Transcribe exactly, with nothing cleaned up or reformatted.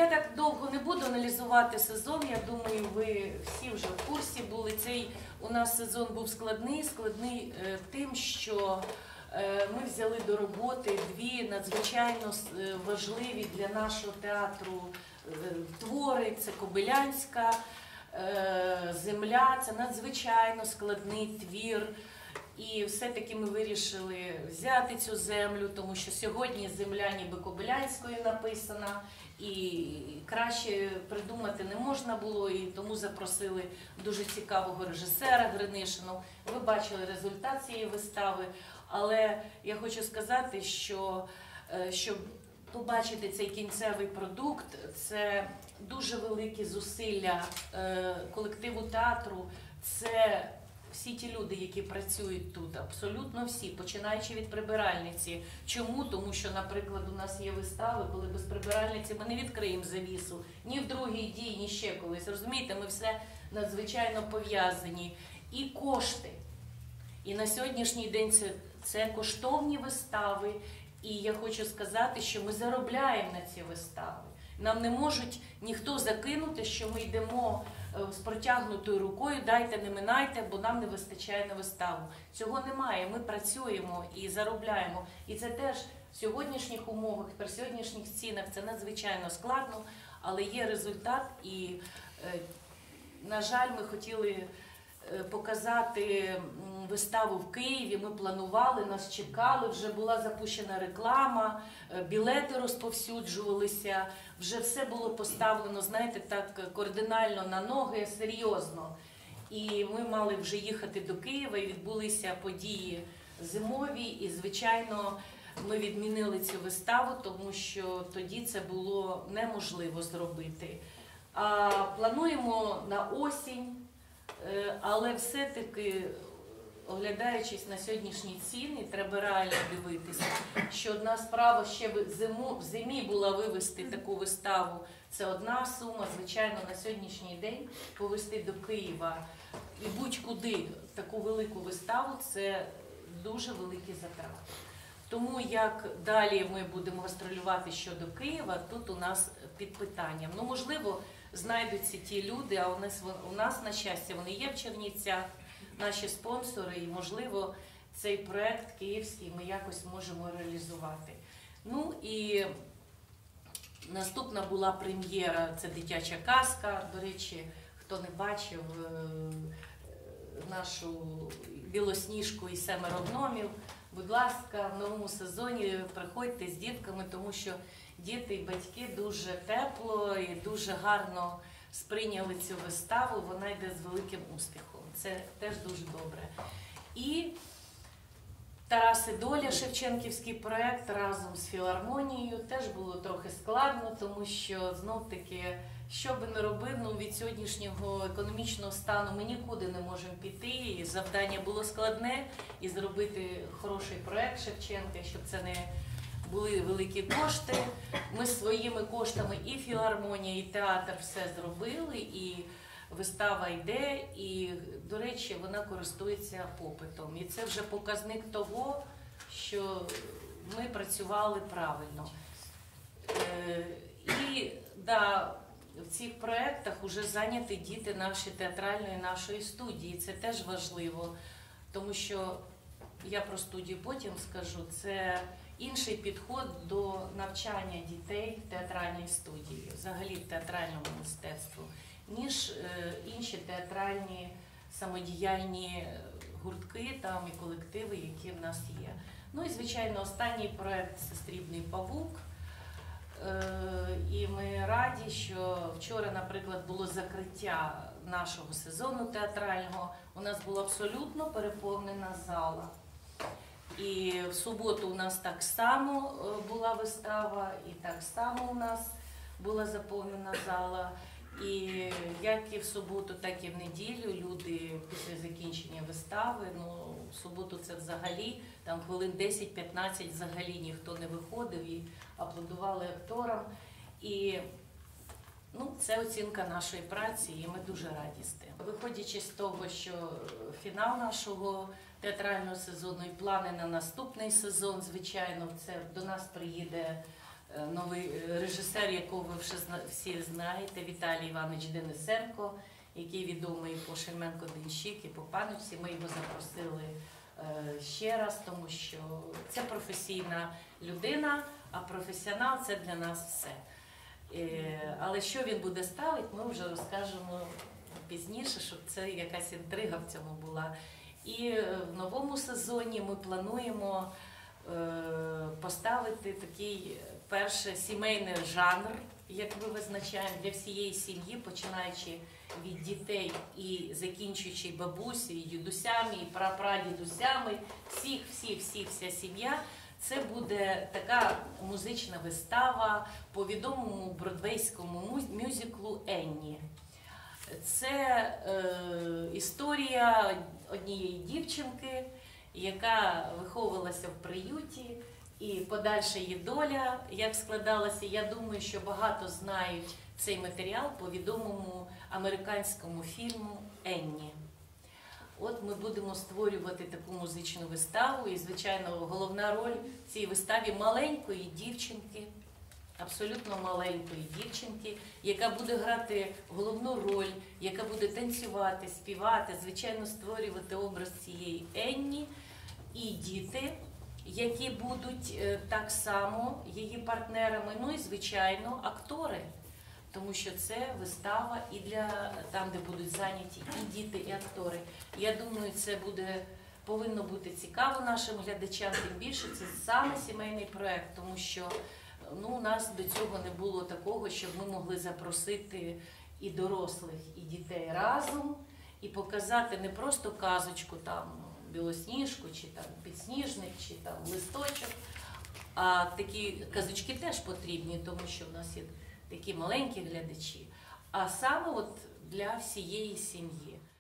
Я так довго не буду аналізувати сезон, я думаю, ви всі вже в курсі були. Цей у нас сезон був складний, складний е, тим, що е, ми взяли до роботи дві надзвичайно важливі для нашого театру е, твори. Це Кобилянська е, земля, це надзвичайно складний твір. І все-таки ми вирішили взяти цю землю, тому що сьогодні земля ніби Кобилянської написана, і краще придумати не можна було, і тому запросили дуже цікавого режисера Гринишину. Ви бачили результат цієї вистави, але я хочу сказати, що щоб побачити цей кінцевий продукт, це дуже великі зусилля колективу театру, це всі ті люди, які працюють тут, абсолютно всі, починаючи від прибиральниці. Чому? Тому що, наприклад, у нас є вистави, коли без прибиральниці ми не відкриємо завісу, ні в другій дії, ні ще колись. Розумієте, ми все надзвичайно пов'язані. І кошти. І на сьогоднішній день це, це коштовні вистави. І я хочу сказати, що ми заробляємо на ці вистави. Нам не можуть ніхто закинути, що ми йдемо з протягнутою рукою, дайте, не минайте, бо нам не вистачає на виставу. Цього немає, ми працюємо і заробляємо. І це теж в сьогоднішніх умовах, при сьогоднішніх цінах це надзвичайно складно, але є результат. І, на жаль, ми хотіли показати виставу в Києві, ми планували, нас чекали, вже була запущена реклама, білети розповсюджувалися, вже все було поставлено, знаєте, так кардинально на ноги, серйозно. І ми мали вже їхати до Києва, і відбулися події зимові, і, звичайно, ми відмінили цю виставу, тому що тоді це було неможливо зробити. А плануємо на осінь. Але все-таки, оглядаючись на сьогоднішні ціни, треба реально дивитися, що одна справа ще в, зиму, в зимі була вивезти таку виставу, це одна сума, звичайно, на сьогоднішній день повезти до Києва і будь-куди таку велику виставу – це дуже великі затрати. Тому як далі ми будемо гастролювати щодо Києва, тут у нас під питанням. Ну, можливо, знайдуться ті люди, а у нас, у нас, на щастя, вони є в Чернівцях, наші спонсори, і, можливо, цей проєкт київський ми якось можемо реалізувати. Ну і наступна була прем'єра, це «Дитяча казка». До речі, хто не бачив нашу «Білосніжку і семеро гномів», будь ласка, в новому сезоні приходьте з дітками, тому що діти і батьки дуже тепло і дуже гарно сприйняли цю виставу, вона йде з великим успіхом. Це теж дуже добре. І Тарас і доля, шевченківський проєкт разом з філармонією, теж було трохи складно, тому що, знов-таки, що би не робив, ну, від сьогоднішнього економічного стану ми нікуди не можемо піти, і завдання було складне, і зробити хороший проєкт Шевченка, щоб це не були великі кошти. Ми своїми коштами і філармонія, і театр все зробили, і вистава йде, і, до речі, вона користується попитом. І це вже показник того, що ми працювали правильно. І, да, в цих проєктах вже зайняті діти наші театральної нашої студії. Це теж важливо, тому що, я про студію потім скажу, це інший підход до навчання дітей в театральній студії, взагалі в театральному мистецтву, ніж е, інші театральні самодіяльні гуртки там, і колективи, які в нас є. Ну і, звичайно, останній проєкт «Сестрібний павук». Е, і ми раді, що вчора, наприклад, було закриття нашого сезону театрального. У нас була абсолютно переповнена зала. І в суботу у нас так само була вистава, і так само у нас була заповнена зала. І як і в суботу, так і в неділю люди після закінчення вистави, ну, в суботу це взагалі, там хвилин десять-п'ятнадцять взагалі ніхто не виходив і аплодували акторам. І ну, це оцінка нашої праці, і ми дуже раді з тим. Виходячи з того, що фінал нашого театрального сезону і плани на наступний сезон, звичайно, це до нас приїде е, новий е, режисер, якого ви вже зна- всі знаєте, Віталій Іванович Денисенко, який відомий по Шельменко Денщик і по Паночці. Ми його запросили е, ще раз, тому що це професійна людина, а професіонал – це для нас все. Е, Але що він буде ставити, ми вже розкажемо пізніше, щоб це якась інтрига в цьому була. І е, в новому сезоні ми плануємо е, поставити такий перший сімейний жанр, як ми визначаємо, для всієї сім'ї, починаючи від дітей і закінчуючи бабусі, і дідусями, і прапрадідусями, всіх, всіх, всіх, вся сім'я. Це буде така музична вистава по відомому бродвейському мюз- мюзиклу «Енні». Це е, історія однієї дівчинки, яка виховувалася в приюті, і подальша її доля, як складалася. Я думаю, що багато знають цей матеріал по відомому американському фільму «Енні». От ми будемо створювати таку музичну виставу, і, звичайно, головна роль в цій виставі маленької дівчинки, абсолютно маленької дівчинки, яка буде грати головну роль, яка буде танцювати, співати, звичайно, створювати образ цієї Енні, і діти, які будуть е, так само її партнерами, ну і, звичайно, актори. Тому що це вистава і для там, де будуть зайняті і діти, і актори. Я думаю, це буде, повинно бути цікаво нашим глядачам, тим більше це саме сімейний проєкт, тому що ну, у нас до цього не було такого, щоб ми могли запросити і дорослих, і дітей разом, і показати не просто казочку, там, Білосніжку, чи там Підсніжник, чи там Листочок, а такі казочки теж потрібні, тому що в нас є такі маленькі глядачі, а саме от для всієї сім'ї.